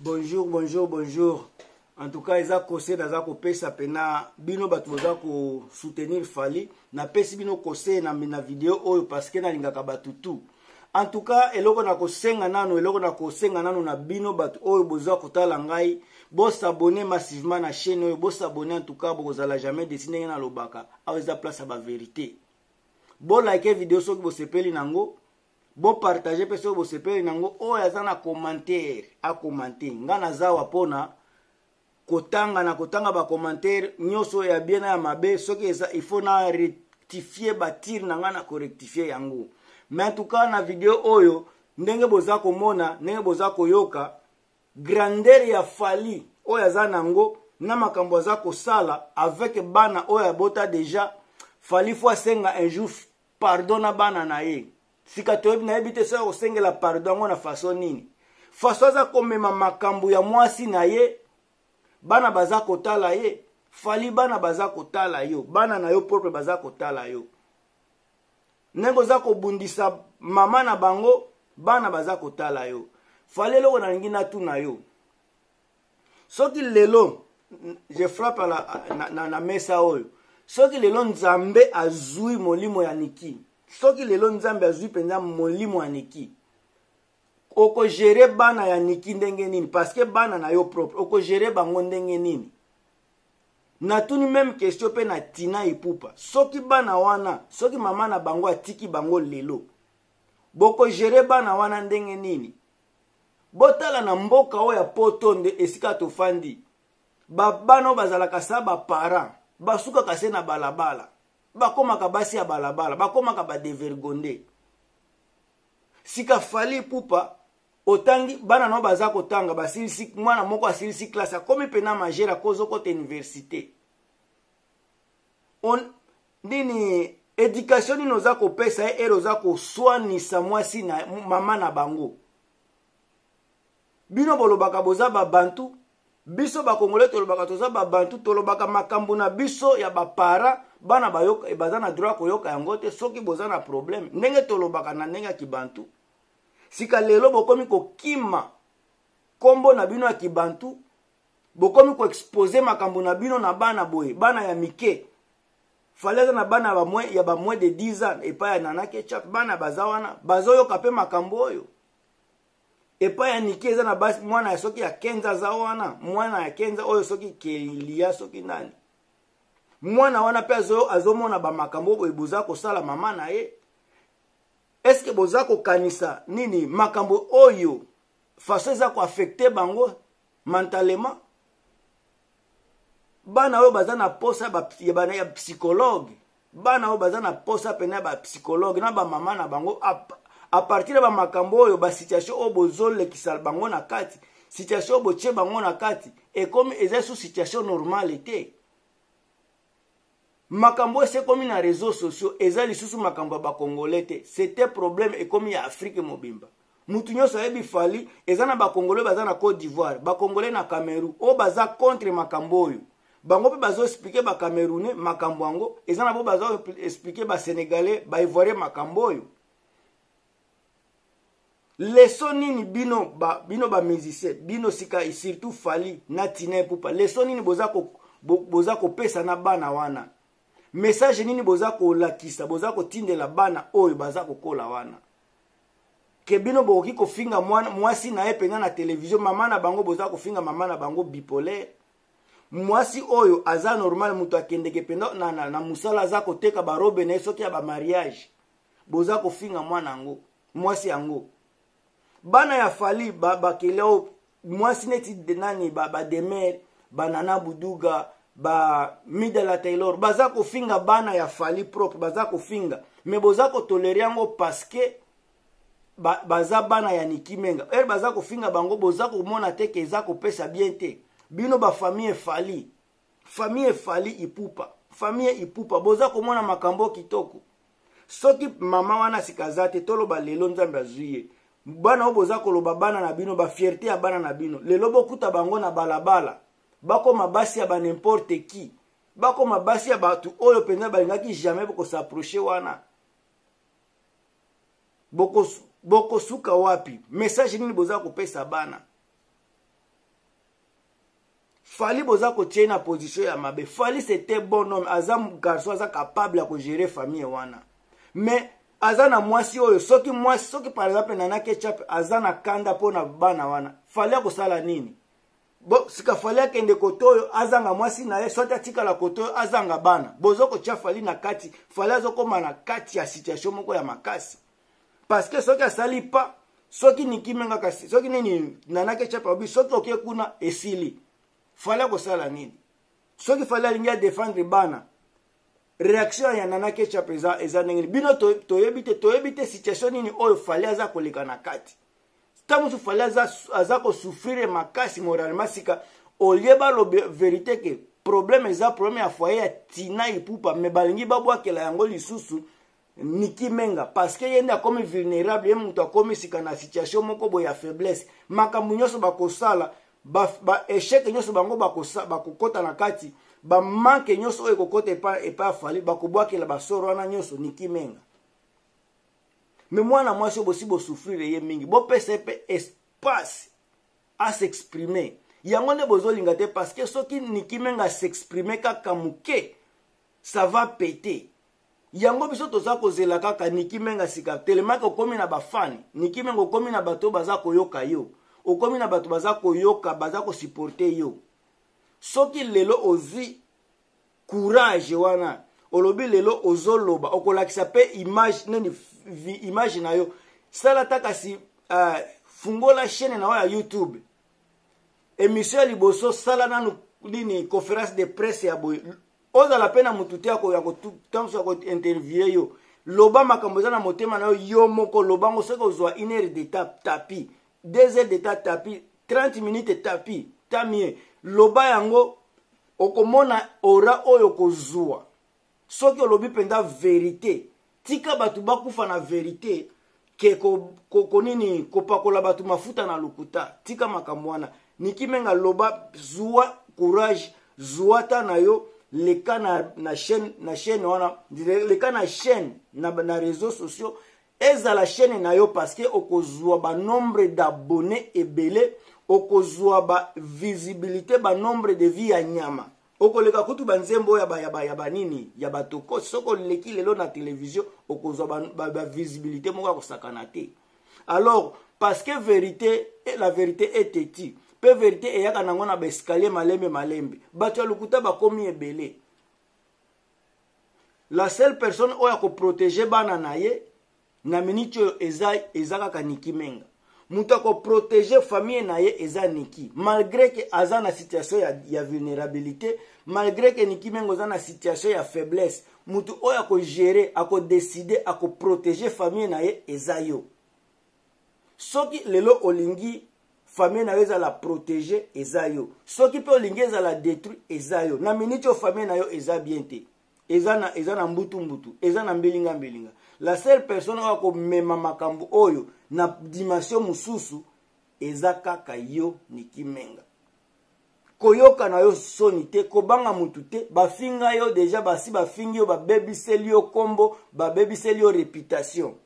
Bonjour, bonjour, bonjour. En tout cas, eza kose naza kopesa pena bino batu boza ko soutenir Fally. Na pesi bino kose na video oyo parce que na lingaka batu tout. En tout cas, eloko na kosenga nano na bino batu oyo boza kotala ngai. Bo s'abonner massivement na chaîne oyo, bo s'abonner en tout cas bokozala jamais dessiner na lobaka. Awa eza place à ba vérité. Bo like video soki bo sepeli nango. Bo partager pe soki bo sepeli nango oyo aza na commentaire, a commenter. Nga nazawa pona kotanga ba commentaire nyoso ya bien ya mabe soki il faut na rectifier ba tir na nga na correctifier yango. Mais en tout cas na video oyo ndenge boza komona ndenge boza koyoka grandeur ya Fally oyo aza nango na makambo aza kosala avec bana oyo abota déjà. Fally faut senga un jour pardon na bana na ye. Sika toyebi na ebite so osengela pardon ngo na façon nini. Façon aza komema makambo ya mwasi na ye. Bana baza kotala ye. Fally bana baza kotala yo. Bana na yo propre baza kotala yo. Nengo za kobundisa mama na bango. Bana baza kotala yo. Fally loko na lingi na tu na yo. Soki lelo. Je frappe na mesa oyo. Soki lelo nzambe azui molimo ya niki. Soki lelo nzambe azui penza molimo ya niki. Oko gere bana ya niki ndenge nini. Parce que bana na yo propre. Oko gere bango ndenge nini. Natuni même question pe na tina ipupa. Soki bana wana. Soki mama na bango atiki bango lelo. Boko gere bana wana ndenge nini. Botala na mboka oya potonde esika tofandi. Bano bazalaka sa ba parents. Basuka kase na balabala. Bakomaka basi ya balabala. Bakomaka ba devergonde. Sika Fally pupa. Otangi bana no baza kotanga basilisi mwana moko asilisi classe akomi pena majera kozo kote université. Nini education ni noza kopesa e eroza ko swanisa mwasi na mama na bango. Bino bolobaka boza ba bantu. Biso ba Congolais tolobaka toza ba bantu tolobaka makambo na biso ya ba para bana bayoka e baza na droit koyoka yango te soki boza na problème. Ndenge tolobaka na ndenge ya kibantu. Sika lelo bokomi ko kima kombo na bino ya kibantu. Bokomi ko expose makambo na bino na bana boye. Bana ya mike. Falaza na bana ya ba moins de 10 ans. Epa ya Nana Ketchup. Bana bazawana. Bazoyo kape makambo oyo. Epa ya nike eza na basi mwana ya soki ya kenza zawana. Mwana ya kenza oyo soki kelia soki nani. Mwana wana pe azomona ba makambo boye boza kosala mama na ye. Est-ce que boza ko kanisa nini makambo oyo façon eza ko affecter bango mentalement. Bana oyo baza na posa ya psychologue. Bana oyo baza na posa pena ba psychologue na ba mama na bango a partir ba makambo oyo ba situation oyo bozole kisal bango na kati. Situation oyo boche bango na kati. Et comme eza sous situation normale te. Makambo c'est comme na réseaux sociaux eza lisusu makambo ba Congolais te. C'était problème et comme ya Afrique mobimba. Mutu nyoso yebi Fally eza na ba Congolais baza na Côte d'Ivoire, ba Congolais na Cameroun o baza contre makambo oyo. Bango pe bazo expliquer ba Camerounais makambo ango, eza na bo bazo expliquer ba Sénégalais, ba Ivoirien makambo oyo. Leson nini bino ba musicien, bino sika surtout Fally na tina pupa. Leson nini boza ko pesa na bana wana. Message nini boza ko lakisa, boza ko tindela bana oyo baza ko kola wana. Ke bino boki ko finga mwasi na ye pena na television mama na bango boza ko finga mama na bango bipolaire. Mwasi oyo aza normal mutu akendeke penda na musala aza ko teka ba robe na soki ya ba mariage. Boza ko finga mwana yango, mwasi yango. Bana ya Fally ba keleo mwasi neti nani ba Demer, ba Nana Buduga, ba Midela Taylor baza ko finga bana ya Fally propre baza ko finga mais boza ko tolérer yango parce que baza bana ya Niki Menga baza ko finga bango boza ko mona te ke za ko pesa bien te bino ba famille Fally ipupa boza ko mona makambo kitoko soki mama wana sikazate toloba lelo nzambe azuye bana boza ko loba bana na bino ba fierté ya bana na bino lelo bokuta bango na balabala. Bako mabasi ya ba n'importe qui. Bako mabasi ya batu oyo penza balingaki jamais boko s'approcher wana. Boko suka wapi. Message nini boza kopesa bana. Fali boza ko tie na position ya mabe. Fali c'était bon homme, azam garçon aza capable ya ko gérer famille wana. Mais azana mwasi oyo soki par exemple Nana Ketchup azana kanda pona bana wana. Fali ko sala nini? Bo sika Fali akende kotoyo azanga mwasi na ye soki atika la kotoyo azanga bana. Bozo ko tia Fali na kati, Fali azokoma na kati ya situation moko ya makasi. Parce que soki asali pa, soki nikimenga kasi, soki nini Nana Ketchup obi soki okie kuna esili. Fali ko sala nini? Soki Fali alingia défendre bana. Réaction ya Nana Ketchup eza nengeni. Bino toyebite situation nini oyo Fali aza koleka na kati. Tamusu Fali aza ko souffrir makasi moralement sika olieba lo vérité que problème ya foyer ya Tina Ipupa me balingi babwakela yango lisusu Nikimenga parce que yenda comme vulnérable ye mutu akomi sika na situation moko boya faiblesse makambu nyonso bakosala ba échec nyonso bango bakokota na kati ba manque nyonso oyo kokota epa Fali bakobwakela basoro wana nyonso Nikimenga. Mais mwana mwasi bosi bo souffrir ye mingi bo pesepe espace à s'exprimer yango ne bozolinga te parce que soki Nikimenga s'exprimer kaka muke ça va péter. Yango biso toza kozela kaka Nikimenga sika tellement que okomi na bafani Nikimenga okomi na bato baza koyoka yo okomi na bato baza koyoka baza ko supporter yo soki lelo ozi courage wana olobi lelo ozoloba okolakisa pe image na yo sala taka si fungola chaîne na ya YouTube émission ya liboso sala nanu nini conférence de presse ya boy oza la pena mututi yako ya ko interview yo loba makambo za na motema na yo moko loba ngo seko zwa 1 heure de tapis 2 heures de tapis 30 minutes tapis tamie loba yango okomona ora oyo kozwa soki olobi penda vérité tika batu bakufa na vérité ke ko nini kopakola batu mafuta na lukuta tika makambo wana Nikimenga loba zwa courage zwa ta na yo leka na chaîne wana leka na chaîne na réseaux sociaux eza la chaîne na yo parce que okozwa ba nombre d'abonnés ebele okozwa ba visibilité ba nombre de vie ya nyama okoleka kutu banzembo ya banini ya batoko soko leki lelo na télévision okozwa ba visibilité moko kosakana te. Alors parce que la vérité est têtue pe vérité eyaka nango na ba escalier malembe bato ya lukuta bakomi ebele. La seule personne oya ko protéger bana na ye na minute eza kaka Nikimenga. Muta ko protéger famille na ye eza Niki malgré que aza na situation ya vulnérabilité malgré que Nikimenga aza na situation ya faiblesse mutu oya ko gérer ako décider ako protéger famille na ye eza yo. Soki lelo olingi famille na yo eza la protéger eza yo soki pe olingi eza la détruire eza yo na minute o famille na yo eza bien te eza na mbutu eza na mbelinga. La seule personne oyo ko mema makambo oyo na dimension mususu eza kaka yo Nikimenga. Koyoka na yo soni te kobanga mutu te bafinga yo déjà basi bafingi yo babebiseli yo kombo babebiseli yo réputation.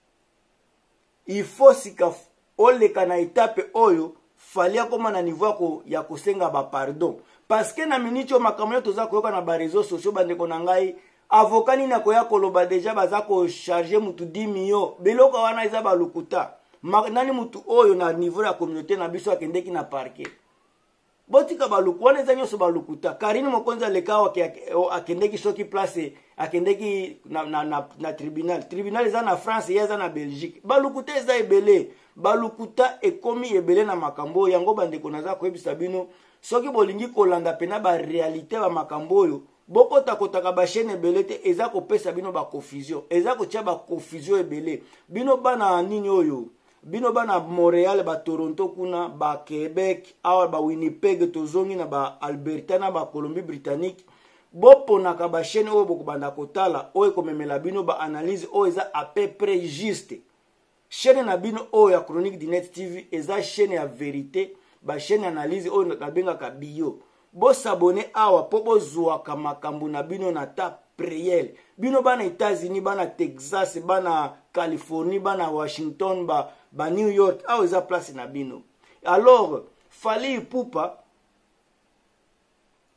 Il faut sika oleka na étape oyo Fali akoma na niveau ya kosenga ba pardon parce que na minute o makambo toza koyoka na ba réseaux sociaux bandeko na ngai avocat ni na koya koloba déjà baza ko charger mutu 10 millions beloko wana eza ba lukuta nani mutu oyo na niveau ya communauté na biso akendeki na parquet botika ba luku wana eza nyoso ba lukuta Karine Mokonza lekawa akendeki soki place akendeki na tribunal eza na France eza na Belgique ba lukuta eza ebele balukuta ekomi ebele na makambo yango bandeko naza koyebisa bino soki bolingi kolanda pena ba réalité ba makambo oyo bokota kotaka ba chaîne ebele te eza kopesa bino ba confusion eza kotia ba confusion ebele bino bana nini oyo bino bana Montréal ba Toronto kuna ba Québec awa ba Winnipeg tozongi na ba Alberta na ba Colombie-Britannique boponaka ba chaîne oyo bokobanda kotala oyo komemela bino ba analyse oyo eza à peu près juste. Chaîne na bino oyo ya Chronique du Net TV eza chaîne ya vérité ba chaîne analyse oyo nabengaka bio bo s'abonner awa po bozwaka makambo na bino na ta prière bino bana États-Unis bana Texas bana Californie bana Washington ba New York awa eza place na bino. Alors Fali Ipupa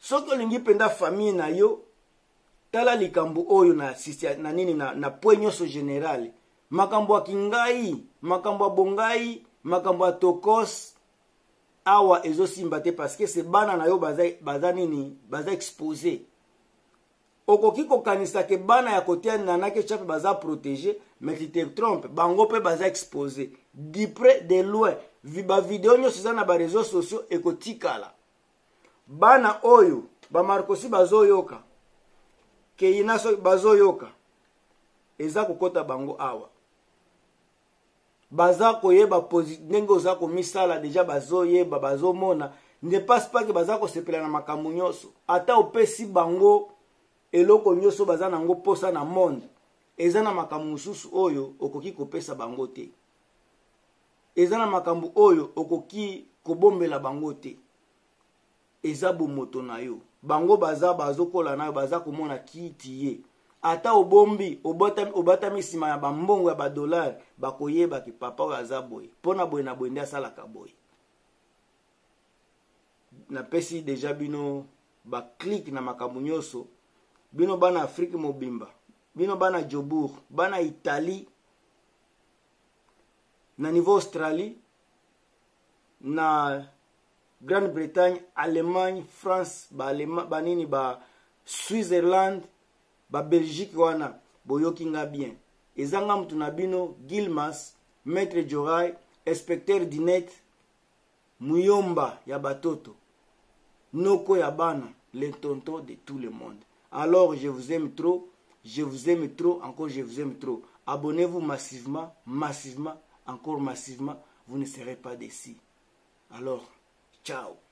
soki olingi penda famille na yo tala likambo oyo na nini na point nyonso général makambo ya kingai makambo ya bongai makambo ya tokos awa ezosimba te parce que c'est bana na yo baza nini baza exposé okoki kokanisa ke bana ya kotia nanake chape baza protégé mais tu te trompes bango pe baza exposé de près de loin bavideo nyonso eza na bareseau sociaux ekotikala bana oyo bamarkosi bazoyoka keina so bazoyoka eza kokota bango awa baza koyeba ndenge oza komisala deja bazoyeba bazomona ne passe pas que baza kosepela na makambo nyonso ata opesi bango eloko nyonso baza nango posa na monde eza na makambo mosusu oyo okoki kopesa bango te eza na makambo oyo okoki kobombela bango te eza bomoto na yo bango bazokola na yo baza komona kiti ye ata obombi obatami nsima ya bambongo ya badolari bakoyeba ki papa oyo aza boye mpona boye na boye nde asalaka boye napesi deja bino baklike na makambo nyonso bino bana Afrique mobimba bino bana Jobour bana Italie na niveau Australie na Grande-Bretagne Allemagne France banini ba Switzerland ba Belgique wana boyoki nga bien ezanga mtu na bino Gilmas Maître Jorai inspecteur Dinet Muyomba ya batoto noko ya bana les tontons de tout le monde. Alors je vous aime trop, encore je vous aime trop. Abonnez-vous massivement, encore massivement, vous ne serez pas déçus. Alors, ciao.